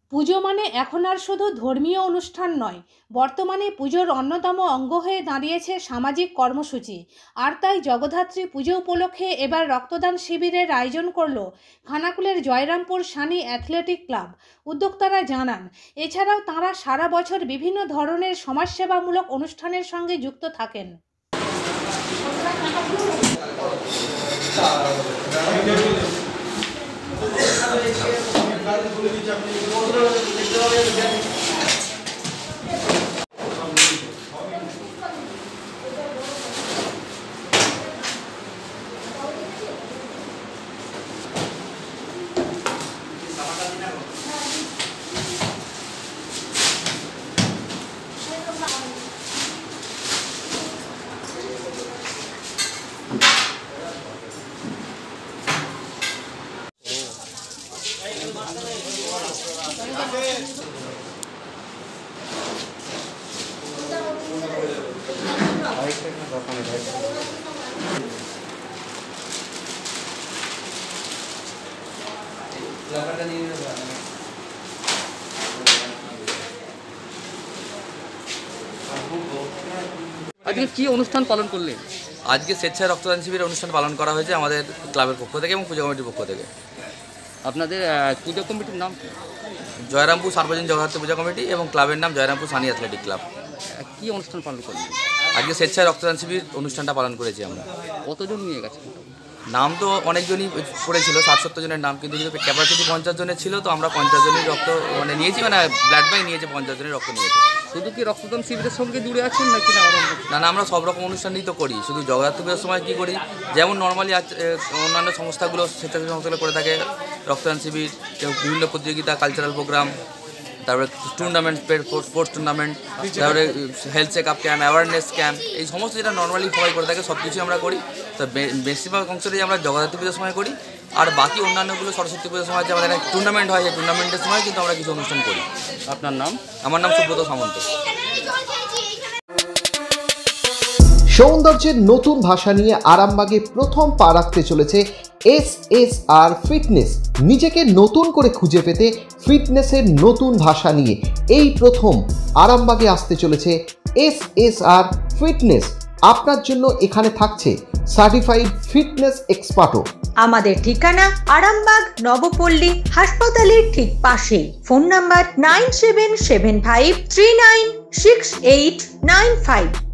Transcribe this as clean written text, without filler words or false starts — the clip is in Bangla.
পুজো মানে এখন আর শুধু ধর্মীয় অনুষ্ঠান নয়, বর্তমানে পুজোর অন্যতম অঙ্গ হয়ে দাঁড়িয়েছে সামাজিক কর্মসূচি। আর তাই জগদ্ধাত্রী পুজো উপলক্ষে এবার রক্তদান শিবিরের আয়োজন করল খানাকুলের জয়রামপুর সানি অ্যাথলেটিক ক্লাব। উদ্যোক্তারা জানান, এছাড়াও তাঁরা সারা বছর বিভিন্ন ধরনের সমাজসেবামূলক অনুষ্ঠানের সঙ্গে যুক্ত থাকেন। আজকে কি অনুষ্ঠান পালন করলেন? আজকে স্বেচ্ছায় রক্তদান শিবিরের অনুষ্ঠান পালন করা হয়েছে আমাদের ক্লাবের পক্ষ থেকে এবং পুজো কমিটির পক্ষ থেকে। আপনাদের পুজো কমিটির নাম? জয়রামপুর সার্বজনীন জগদ্ধাত্রী পূজা কমিটি এবং ক্লাবের নাম জয়রামপুর সানি অ্যাথলেটিক ক্লাব। কি অনুষ্ঠান পালন করলেন? আজকে স্বেচ্ছায় রক্তদান শিবির অনুষ্ঠানটা পালন করেছি আমরা। কতজন নিয়ে গেছেন? নাম তো অনেকজনই পড়েছিল, 60-70 জনের নাম, কিন্তু ক্যাপাসিটি 50 জনের ছিল, তো আমরা 50 জনের রক্ত নিয়েছি, ব্লাড ব্যাংক নিয়েছে, 50 জনের রক্ত নিয়েছে। শুধু কি রক্তদান শিবিরের সঙ্গে জুড়ে আছেন নাকি না? না, আমরা সব রকম অনুষ্ঠানই তো করি। শুধু জগদ্ধাত্রী পুজোর সময় কী করি, যেমন নর্মালি অন্যান্য সংস্থাগুলো স্বেচ্ছাসেবী সংস্থাগুলো করে থাকে রক্তদান শিবির, বিভিন্ন প্রতিযোগিতা, কালচারাল প্রোগ্রাম, তারপরে টুর্নামেন্ট, স্পোর্টস টুর্নামেন্ট, তারপরে health check up camp, awareness camp, এই সমস্ত যেটা নর্মালি সবাই করে থাকে সব কিছুই আমরা করি। তো বেশিরভাগ অংশটাই আমরা জগদ্ধাত্রী পুজোর সময় করি, আর বাকি অন্যান্যগুলো সরস্বতী পুজোর সময় যে আমাদের টুর্নামেন্ট হয়, সেই টুর্নামেন্টের সময় কিন্তু আমরা কিছু অনুষ্ঠান করি। আপনার নাম? আমার নাম সুব্রত সামন্ত। সৌন্দর্যের নতুন ভাষা নিয়ে আরামবাগে প্রথম পা রাখতে চলেছে SSR ফিটনেস। নিজেকে নতুন করে খুঁজে পেতে ফিটনেসের নতুন ভাষা নিয়ে এই প্রথম আরামবাগে আসতে চলেছে SSR ফিটনেস। আপনার জন্য এখানে থাকছে সার্টিফাইড ফিটনেস এক্সপার্টও। আমাদের ঠিকানা আরামবাগ নবপল্লী হাসপাতালের ঠিক পাশেই। Phone number 9775396895।